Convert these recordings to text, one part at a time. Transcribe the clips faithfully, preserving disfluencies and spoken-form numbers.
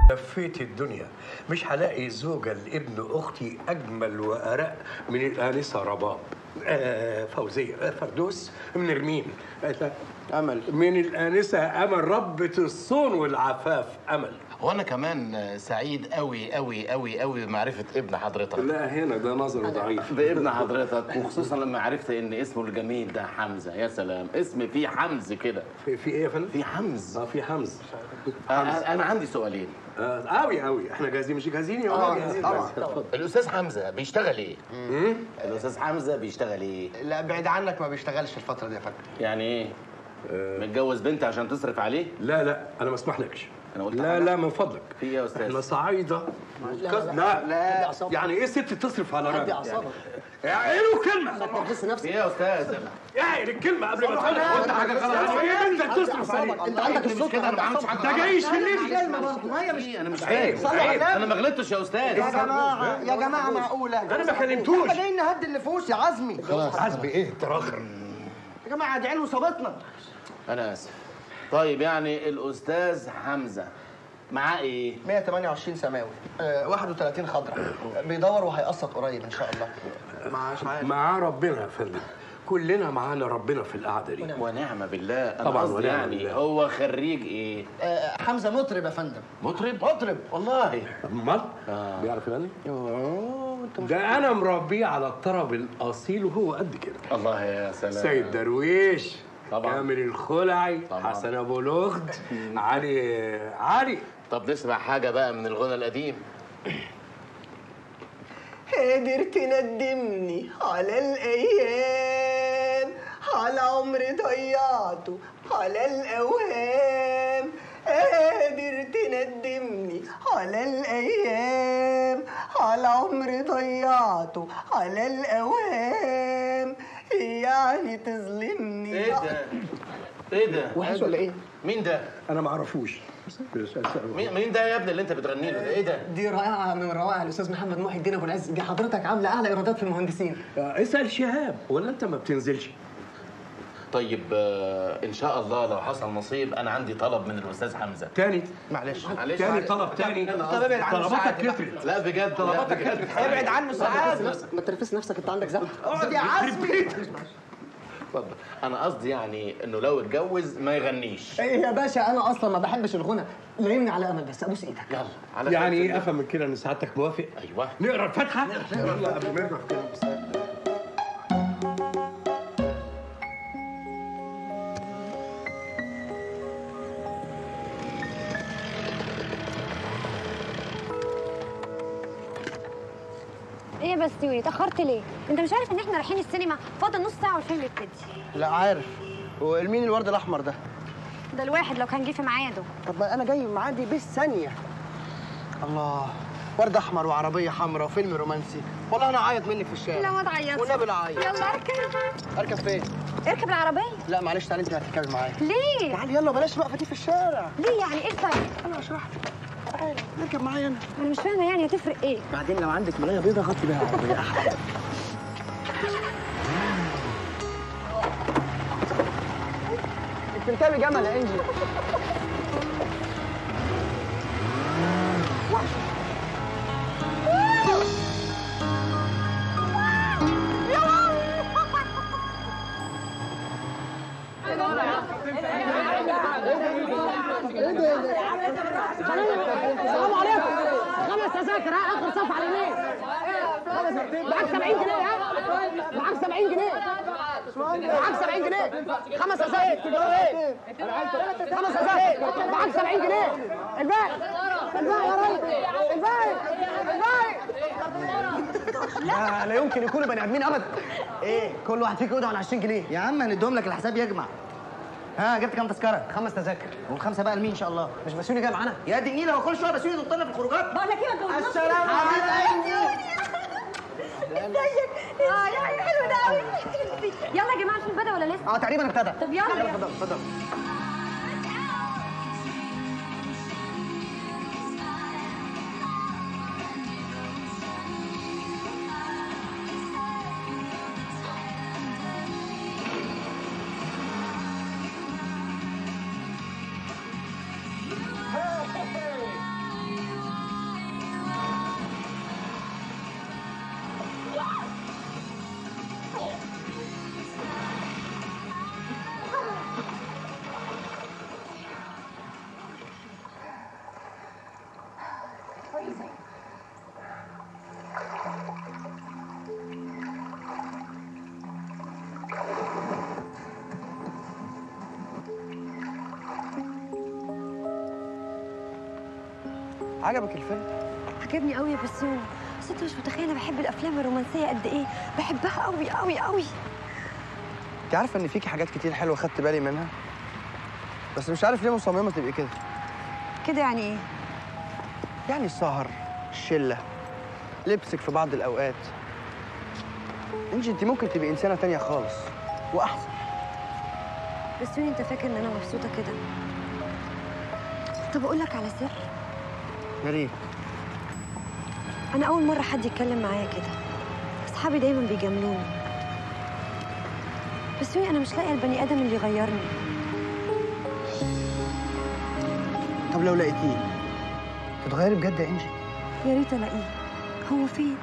لفيت الدنيا مش هلاقي زوجة لابن أختي أجمل وأرق من الآنسة رباب. آه فوزية. آه فردوس من رمين. آه أمل من الآنسة أمل ربة الصون والعفاف أمل. وانا كمان سعيد قوي قوي قوي قوي بمعرفه ابن حضرتك. لا هنا ده نظره ضعيف. بابن حضرتك، وخصوصا لما عرفت ان اسمه الجميل ده حمزه. يا سلام، اسم فيه حمز كده. في, في ايه يا فندم؟ في حمز. اه في حمز. آه انا عندي سؤالين. آه قوي قوي. احنا جاهزين مش جاهزين يا ولد؟ جاهزين طبعا طبعا. الاستاذ حمزه بيشتغل ايه؟ امم الاستاذ حمزه بيشتغل ايه؟ لا بعيد عنك، ما بيشتغلش الفتره دي يا فندم. يعني ايه؟ آه متجوز بنت عشان تصرف عليه؟ لا لا انا ما اسمحلكش. أنا قلت لا لا من فضلك. في ايه يا استاذ؟ احنا صعايده. لا لا, لا, لا. يعني ايه ست تصرف على راجل؟ هدي اعصابك. يعني ايه كلمه؟ ما تحس نفسك. ايه يا استاذ؟ يعني الكلمه قبل ما تقولها. قلت حاجه غلط. ايه انت تصرف عليه؟ انت عندك الصوت كده. انا ما عملتش حاجه. انت جاي يشلني كلمه برضه. ما هي مش انا مش عارف. انا ما غلطتش يا استاذ. يا جماعه يا جماعه معقوله؟ انا ما كلمتوش. احنا جايين نهدي النفوس يا عزمي. خلاص عزمي ايه تراخر؟ يا جماعه دي عين وصابتنا. انا اسف. طيب يعني الاستاذ حمزه معاه ايه؟ مية وتمانية وعشرين سماوي، أه واحد وتلاتين خضرا، بيدور وهيقسط قريب ان شاء الله. معاش عارف. معاه ربنا يا فندم. كلنا معانا ربنا في القعده دي. ونعم بالله. انا طبعا قصدي ونعم يعني بالله. هو خريج ايه؟ أه حمزه مطرب يا فندم. مطرب؟ مطرب والله. امال؟ آه. بيعرف يغني؟ اوه انت ده انا مربيه على الطرب الاصيل وهو قد كده. الله يا سلام. سيد درويش طبعا. كامل الخلعي طبعا. حسن ابو لغد علي علي. طب نسمع حاجه بقى من الغنى القديم. قادر تندمني على الايام، على عمري ضيعته على الاوهام. قادر تندمني على الايام، على عمري ضيعته على الاوهام. يعني تظلمني. ايه ده؟ ايه ده؟ وحش ولا ايه؟ مين ده؟ انا ما اعرفوش. مين مين ده يا ابني اللي انت بتغني له ده؟ ايه ده؟ دي رائعه من روائع الاستاذ محمد محي الدين ابو العز. دي حضرتك عامله اعلى ايرادات في المهندسين. اسال شهاب ولا انت ما بتنزلش؟ طيب آه ان شاء الله لو حصل نصيب انا عندي طلب من الاستاذ حمزه. تاني معلش معلش. تاني طلب تاني. طب ابعد عنه طلباتك كترت. لا بجد طلباتك كترت. ابعد عنه ساعات. ما تنرفزش نفسك، انت عندك زحمه. اقعد يا عزمي. اتفضل. انا قصدي يعني انه لو اتجوز ما يغنيش. ايه يا باشا، انا اصلا ما بحبش الغنى. لايمني على امل بس، ابوس ايدك. يلا على يعني ايه افهم من كده ان سعادتك موافق؟ ايوه. نقرا الفاتحه؟ يلا قبل ما نقرا في كده. ايه يا بسيوني اتاخرت ليه؟ انت مش عارف ان احنا رايحين السينما؟ فاضل نص ساعه والفيلم يبتدي. لا عارف. ومين الورد الاحمر ده؟ ده الواحد لو كان جه في ميعاده. طب ما انا جاي معادي بالثانيه. الله، ورد احمر وعربيه حمراء وفيلم رومانسي. والله انا اعيط منك في الشارع. لا ما تعيطش. والنبي لا اعيط. يلا اركب. اركب فين؟ اركب العربيه. لا معلش، تعالي انت هتركبي معايا. ليه؟ تعالي يلا، بلاش الوقفه دي في الشارع. ليه يعني ايه الفرق؟ انا هشرح لك. تعالي نركب معايا انا. انا مش فاهمه يعني هتفرق ايه؟ بعدين لو عندك ملايه بيضه غطي بيها العربيه احلى. بتركبي جمل يا انجي. السلام عليكم. خمس تذاكر ها، اخر صف على اليمين. معاك سبعين جنيه ها؟ معاك سبعين جنيه. معاك سبعين جنيه. خمس تذاكر. خمس تذاكر. معاك سبعين جنيه. الباقي الباقي يا ريس. الباقي الباقي. لا لا يمكن يكونوا بني ادمين ابدا. ايه كل واحد فيكم يقعد على عشرين جنيه. يا عم هنديهم لك، الحساب يجمع. ها جبت كام تذكره؟ خمس تذاكر. والخمسه بقى لمين ان شاء الله؟ مش بسيوني جاي معانا؟ يا دي النيله، هو كل شويه بسيوني تطلع في الخروجات. بقول لك ايه ما تجوزناش. السلام عليكم. ازيك؟ اه يا حلو ده قوي. يلا يا جماعه، الفيلم بدا ولا لسه؟ اه تقريبا ابتدى. طب يلا يلا اتفضل اتفضل. عجبك الفيلم؟ عجبني قوي يا بسيوني، بس انت مش متخيل انا بحب الافلام الرومانسيه قد ايه، بحبها قوي قوي قوي. انت عارفه ان فيكي حاجات كتير حلوه خدت بالي منها، بس مش عارف ليه مصممه تبقي كده. كده يعني ايه؟ يعني السهر، الشله، لبسك في بعض الاوقات. انجي انت ممكن تبقي انسانه تانية خالص واحسن. بسيوني انت فاكر ان انا مبسوطه كده؟ طب اقول لك على سر؟ يا ريت. انا اول مره حد يتكلم معايا كده، اصحابي دايما بيجاملوني، بسيوني انا مش لاقيه البني ادم اللي يغيرني. طب لو لقيتيه تتغيري بجد يا انجي؟ يا ريت الاقيه. هو فين؟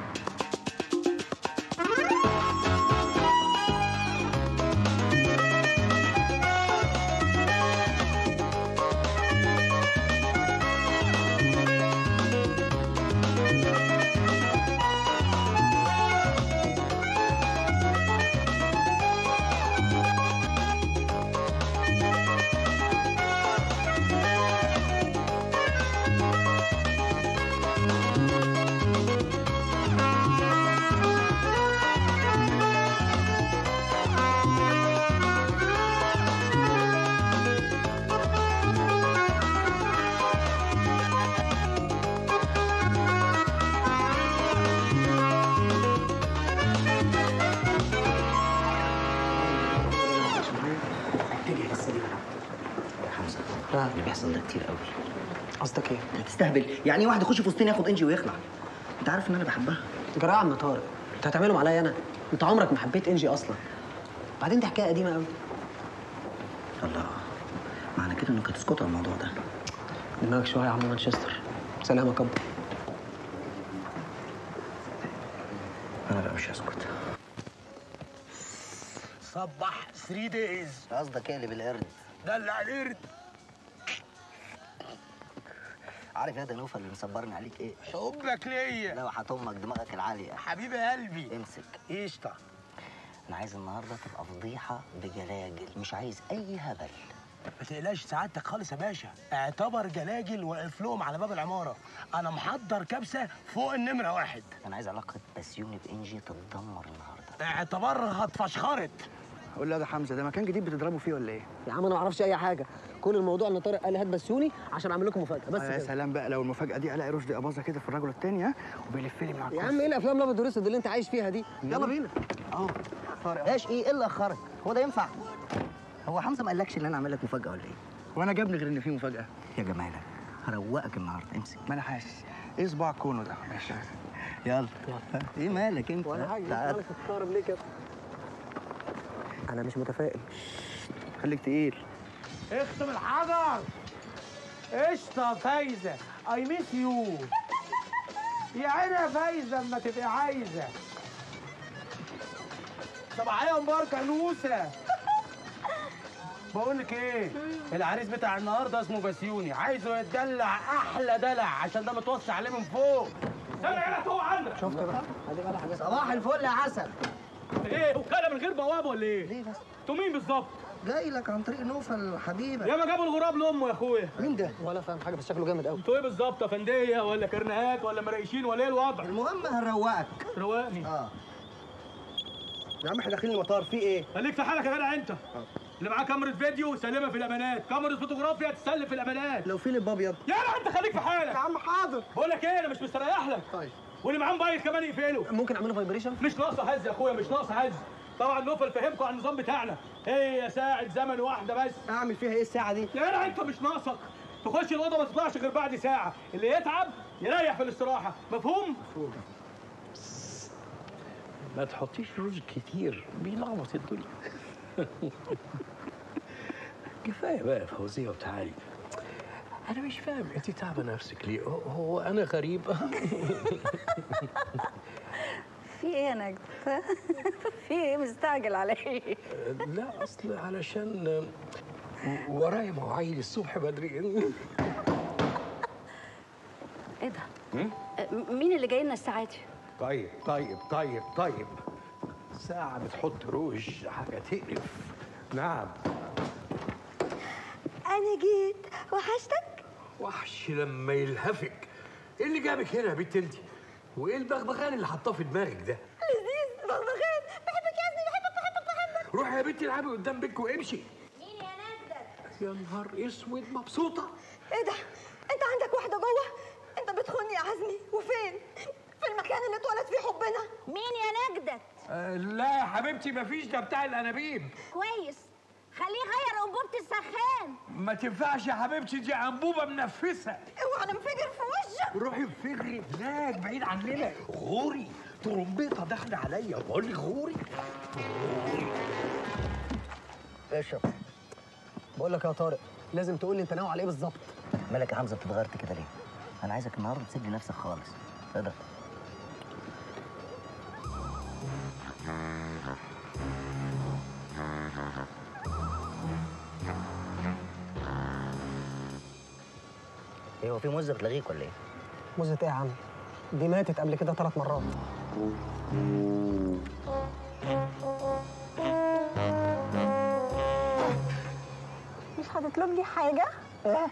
اللي بيحصل ده كتير قوي. قصدك ايه؟ هتستهبل، يعني ايه واحد يخش في وسطنا ياخد انجي ويخلع؟ انت عارف ان انا بحبها. جراء يا عم طارق، انت هتعملهم عليا انا؟ انت عمرك ما حبيت انجي اصلا. بعدين دي حكايه قديمه قوي. الله، معنى كده انك هتسكت على الموضوع ده. دماغك شويه يا عم مانشستر. سلام يا كبر. انا بقى مش هسكت. صبح ثري دايز. قصدك ايه اللي بالقرد؟ دلع القرد. عارف يا ده نوفل اللي مصبرني عليك ايه؟ حبك ليا. لو هتمك دماغك العاليه. حبيب قلبي. امسك. قشطه. انا عايز النهارده تبقى فضيحه بجلاجل، مش عايز اي هبل. ما تقلقش سعادتك خالص يا باشا، اعتبر جلاجل واقف لهم على باب العماره، انا محضر كبسه فوق النمره واحد. انا عايز علاقه بسيوني بانجي تتدمر النهارده. اعتبرها اتفشخرت. قول لي يا ده حمزه، ده مكان جديد بتضربوا فيه ولا ايه؟ يا عم انا ما اعرفش اي حاجه، كل الموضوع ان طارق قال لي هات بسيوني عشان اعمل لكم مفاجاه بس يا كده. سلام بقى لو المفاجاه دي الاقي رشدي اباظه كده في الرجل التاني ها وبيلف لي معاك. يا عم ايه الافلام الابيض والاسود اللي انت عايش فيها دي؟ يلا بينا. اه طارق ايش ايه؟ ايه اللي اخرك؟ هو ده ينفع؟ هو حمزه ما قالكش ان انا اعمل لك مفاجاه ولا ايه؟ وانا جابني غير ان في مفاجاه؟ يا جمالك هروقك النهارده، امسك. ما انا حاسس. ايه صباع كونه ده؟ ماشي يلا. ايه مالك انت؟ ولا حاجه، تعال. مالك تستغرب ليه كده؟ انا مش متفائل. خليك تقيل. اختم الحجر. قشطه فايزه، اي ميس يو. يا عيني يا فايزه اما تبقي عايزه. صباحيه مباركه نوسه. بقول لك ايه؟ العريس بتاع النهارده اسمه بسيوني، عايزه يتدلع احلى دلع عشان ده متوصي عليه من فوق. سامع هنا فوق عندك. شفت بقى؟ ادي بقى حاجه. صباح الفل يا عسل. ايه وكاله من غير بوابه ولا ايه؟ ليه بس؟ انتوا مين بالظبط؟ جاي لك عن طريق نوفل حبيبك. ياما جابوا الغراب لامه يا اخويا. مين ده؟ ولا فاهم حاجه بس شكله جامد قوي. انتوا ايه بالظبط؟ افنديه ولا كرنيهات ولا مريشين ولا ايه الوضع؟ المهم هنروقك. روقني. اه يا عم احنا داخلين المطار، في ايه؟ خليك في حالك يا جدع انت. اللي معاه كاميرا فيديو سلمها في الامانات، كاميرا فوتوغرافيا تسلم في الامانات. لو في لب ابيض. يا جدع انت خليك في حالك. يا عم حاضر. بقول لك ايه انا مش مستريح لك. طيب. واللي معاه موبايل كمان يقفله. ممكن اعمله فايبريشن؟ مش ناقصه هز يا اخويا، مش ناقصه هز. طبعا نوفل فهمكم عن النظام بتاعنا. هي ساعة زمن واحدة بس. اعمل فيها ايه الساعه دي؟ يا جدع انت مش ناقصك. تخش الاوضه ما تطلعش غير بعد ساعه، اللي يتعب يريح في الاستراحه، مفهوم؟ مفهوم. ما تحطيش روج كتير بيلخبط الدنيا. كفايه بقى فوزيه وتعالي. انا مش فاهم انت تعبه نفسك ليه؟ هو انا غريب؟ في ايه يا نجد؟ في ايه مستعجل على ايه؟ لا اصل علشان ورايا مواعيد الصبح بدري. ايه ده؟ مين اللي جاي لنا الساعه دي؟ طيب طيب طيب طيب ساعة بتحط روج حاجة تقرف. نعم. انا جيت. وحشتك؟ وحش لما يلهفك. ايه اللي جابك هنا يا بنت انت؟ وايه البغبغان اللي حطاه في دماغك ده؟ لذيذ بغبغان. بحبك يا ابني، بحبك بحبك بحبك. روحي يا بنتي العبي قدام بيتك وامشي. مين يا نزلت؟ يا نهار اسود، مبسوطه؟ ايه ده؟ انت عندك واحده جوه؟ انت بتخوني يا عزمي. وفين؟ في المكان اللي اتولد فيه حبنا. مين يا نجدت؟ آه لا يا حبيبتي مفيش، ده بتاع الانابيب. كويس، خليه يغير انبوبه السخان. ما تنفعش يا حبيبتي، دي انبوبه منفسه. اوعى ننفجر في وشك. روحي انفجري هناك بعيد عننا. غوري ترمبيطه داخله عليا، بقول لك غوري غوري. اشرب. بقول لك يا طارق، لازم تقول لي انت ناوي على ايه بالظبط. مالك يا حمزه بتتغيرت كده ليه؟ انا عايزك النهارده تسيب لي نفسك خالص. اقدر ايه، هو في موزه بتلغيك ولا ايه؟ موزة ايه يا عم؟ دي ماتت قبل كده ثلاث مرات. مش هتطلب لي حاجه؟ ايه؟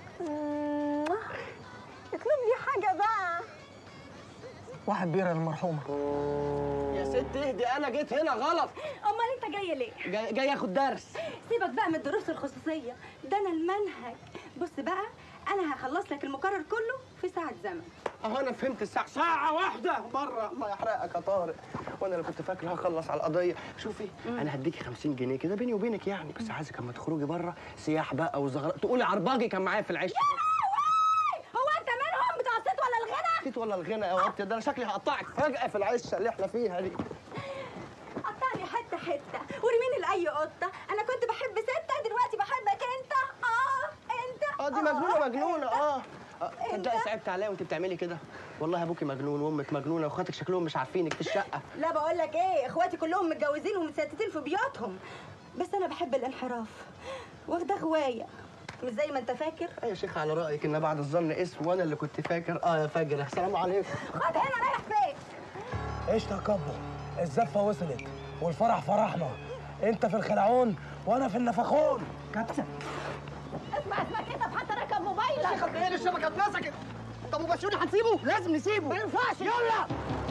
اطلب لي حاجه بقى. واحد بيرة للمرحومة. يا ست اهدي، انا جيت هنا غلط. امال انت جاي ليه؟ جاي, جاي اخد درس. سيبك بقى من الدروس الخصوصيه، ده انا المنهج. بص بقى، انا هخلص لك المقرر كله في ساعه زمن. اهو انا فهمت الساعة، ساعة واحدة بره. الله يحرقك يا طارق، وانا اللي كنت فاكر هخلص على القضية. شوفي مم. انا هديكي خمسين جنيه كده بيني وبينك يعني، بس عايزك اما تخرجي بره سياح بقى وزغرق تقولي عرباجي كان معايا في العش. هو انت منهم بتوع الصيت ولا الغنى؟ الصيت ولا الغنى يا وقت ده؟ انا شكلي هقطعك فجأة في العشه اللي احنا فيها دي. قطعني حته حته ورميني لاي قطه. انا كنت بحب سته، دلوقتي بحبك انت. اه انت اه دي مجنونه مجنونه. اه تصدقي صعبت عليا وانت بتعملي كده. والله ابوكي مجنون وامك مجنونه واخواتك شكلهم مش عارفينك في الشقه. لا بقول لك ايه، اخواتي كلهم متجوزين ومتستتين في بيوتهم، بس انا بحب الانحراف واخده هوايه، مش زي ما انت فاكر. ايه يا شيخ، على رايك ان بعد الظن اسم، وانا اللي كنت فاكر. اه يا فجر، السلام عليكم. خد هنا، رايح فين؟ ايش تكبر؟ الزفه وصلت والفرح فرحنا. انت في الخلعون وانا في النفخون. كابتن اسمع اسمك انت حتى ركب موبايلك. يا شيخ ايه الشبكه اتمسكت. طب وبشوني هنسيبه؟ لازم نسيبه، ما ينفعش. يلا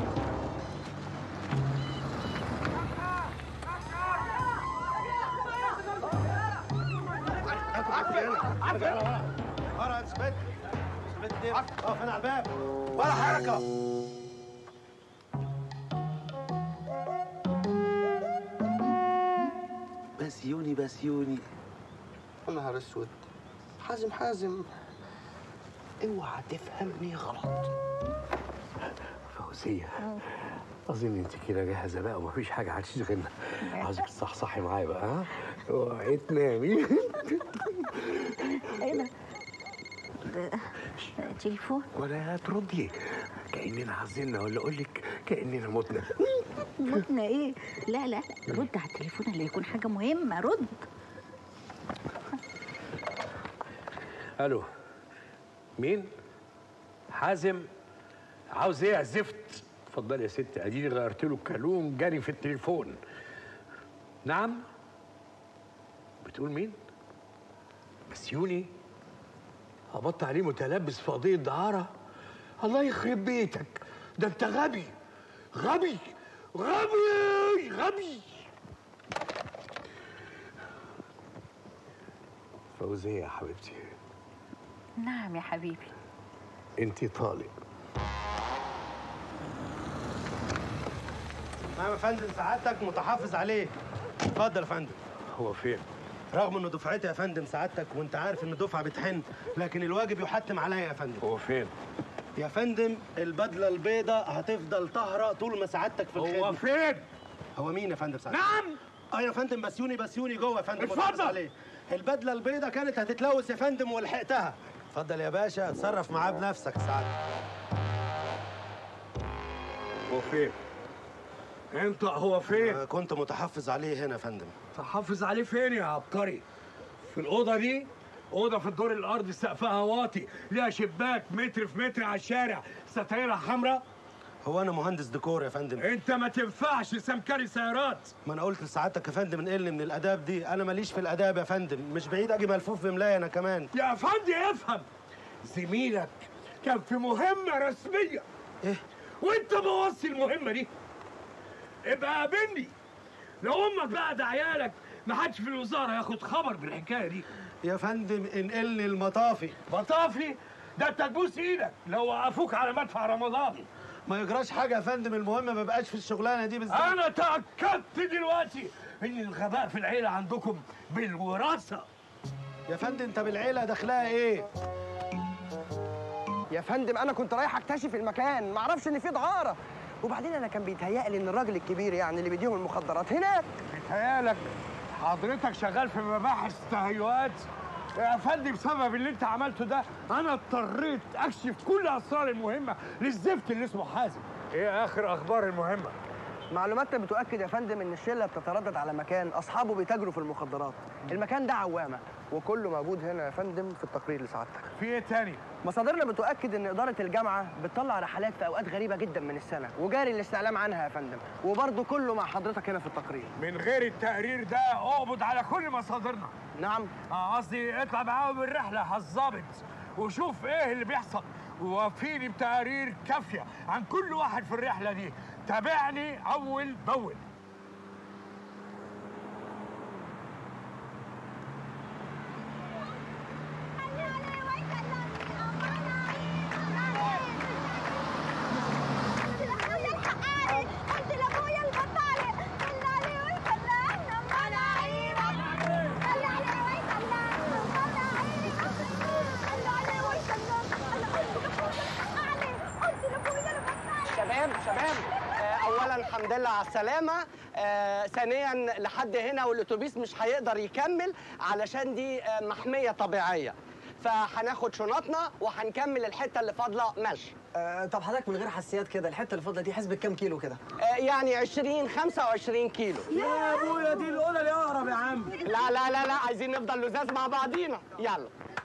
ورا اثبت اثبت دي. اقف هنا على الباب ولا حركه. بسيوني بسيوني. يا نهار اسود. حازم حازم، اوعى تفهمني غلط. فوزية، أظن أنت كده جاهزة بقى ومفيش حاجة هتشغلنا. عاوزك تصحصحي معايا بقى. ها؟ اوعي تنامي. ايه ده؟ ده تليفون؟ ولا هتردي كأننا حزنا، ولا أقول لك كأننا متنا. متنا ايه؟ لا لا رد على التليفون اللي يكون حاجه مهمه. رد. الو، مين؟ حازم؟ عاوز ايه يا زفت؟ اتفضلي يا ست، اديني غيرت له الكالون جاري في التليفون. نعم؟ بتقول مين؟ بسيوني؟ هبط عليه متلبس في قضية دعارة؟ الله يخرب بيتك، ده انت غبي غبي غبي غبي. فوزية يا حبيبتي. نعم يا حبيبي. انتي طالق. نعم يا فندم، سعادتك متحفظ عليه. اتفضل يا فندم. هو فين؟ رغم انه دفعتي يا فندم سعادتك، وانت عارف ان الدفعه بتحن، لكن الواجب يحتم عليا يا فندم. هو فين؟ يا فندم البدله البيضاء هتفضل طاهره طول ما سعادتك في الخدمه. هو فين؟ هو مين يا فندم سعادتك؟ نعم. اه يا فندم، بسيوني بسيوني جوه يا فندم. اتفضل. عليه. البدله البيضاء كانت هتتلوث يا فندم ولحقتها. اتفضل يا باشا، اتصرف معاه بنفسك سعادتك. هو فين؟ انت هو فين؟ آه كنت متحفظ عليه هنا يا فندم. تحافظ عليه فين يا عبقري؟ في الأوضة دي؟ أوضة في الدور الأرضي سقفها واطي، ليها شباك متر في متر على الشارع، ستايرها حمراء. هو أنا مهندس ديكور يا فندم. أنت ما تنفعش سمكري سيارات. ما أنا قلت لسعادتك يا فندم انقلني من الآداب دي، أنا ماليش في الآداب يا فندم، مش بعيد أجي ملفوف بملاية أنا كمان. يا فندم افهم، زميلك كان في مهمه رسميه. ايه؟ وانت بوظت المهمه دي. ابقى قابلني. لو امك بقى ده عيالك ما حدش في الوزاره ياخد خبر بالحكايه دي. يا فندم انقلني المطافي. مطافي؟ ده انت تبوس ايدك لو وقفوك على مدفع رمضان. ما يجراش حاجه يا فندم، المهم ما بقاش في الشغلانه دي بالذات. انا تاكدت دلوقتي ان الغباء في العيله عندكم بالوراثه. يا فندم انت بالعيله داخلها ايه؟ يا فندم انا كنت رايح اكتشف المكان، ما اعرفش ان في دعاره. وبعدين انا كان بيتهيألي ان الراجل الكبير يعني اللي بيديهم المخدرات هناك. بيتهيألك حضرتك شغال في مباحث تهيؤات يا فندم. بسبب اللي انت عملته ده انا اضطريت اكشف كل اسرار المهمه للزفت اللي اسمه حازم. ايه اخر اخبار المهمه؟ معلوماتنا بتؤكد يا فندم ان الشله بتتردد على مكان اصحابه بيتاجروا في المخدرات. المكان ده عوامه وكله موجود هنا يا فندم في التقرير لسعادتك. في ايه تاني؟ مصادرنا بتؤكد ان اداره الجامعه بتطلع رحلات في اوقات غريبه جدا من السنه وجاري الاستعلام عنها يا فندم، وبرضه كله مع حضرتك هنا في التقرير. من غير التقرير ده اقبض على كل مصادرنا. نعم. اه قصدي اطلع معاهم الرحله هالظابط وشوف ايه اللي بيحصل ووفيني بتقارير كافيه عن كل واحد في الرحله دي. تابعني اول باول. شباب شباب آه، اولا الحمد لله على السلامه. آه، ثانيا لحد هنا والاتوبيس مش هيقدر يكمل علشان دي آه، محميه طبيعيه، فهناخد شنطنا وهنكمل الحته اللي فاضله مشي. آه طب حضرتك من غير حساسيات كده، الحته اللي فاضله دي حسبة كام كيلو كده؟ آه يعني عشرين خمسة وعشرين كيلو. يا ابويا دي الاولى اللي اقرب يا عم. لا لا لا لا عايزين نفضل لزاز مع بعضينا. يلا.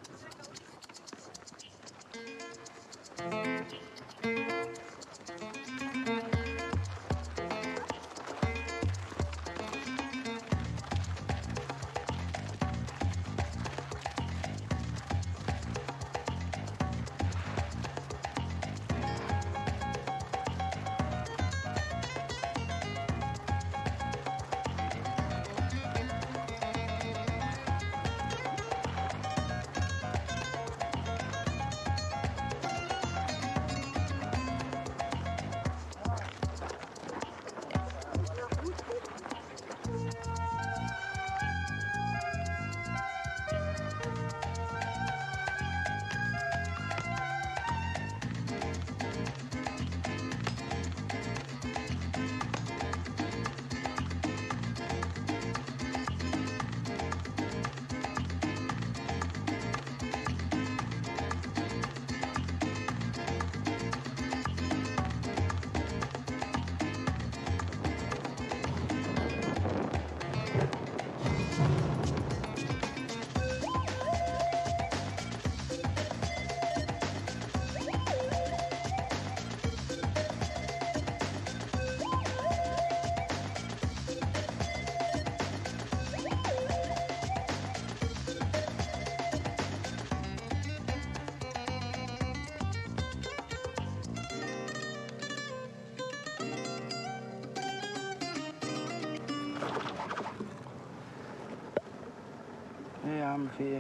ايه يا عم في ايه؟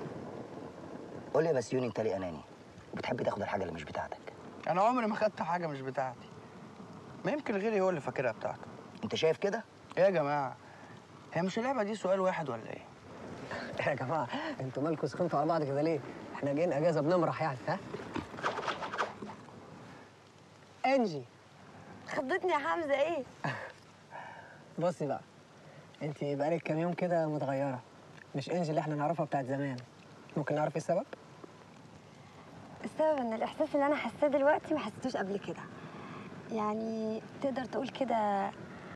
قول لي يا بسيوني، انت ليه اناني؟ بتحب تاخد الحاجه اللي مش بتاعتك؟ انا عمري ما خدت حاجه مش بتاعتي. ما يمكن غيري هو اللي فاكرها بتاعته. انت شايف كده؟ ايه يا جماعه؟ هي مش اللعبه دي سؤال واحد ولا ايه؟ يا جماعه انتوا مالكم سخنتوا على بعض كده ليه؟ احنا جايين اجازه بنمرح يعني. ها؟ انجي خضتني يا حمزه. ايه؟ بصي بقى، انت بقالك كام يوم كده متغيره، مش انجي اللي احنا نعرفها بتاعت زمان. ممكن نعرف ايه السبب؟ السبب ان الاحساس اللي انا حاساه دلوقتي ما حسيتوش قبل كده. يعني تقدر تقول كده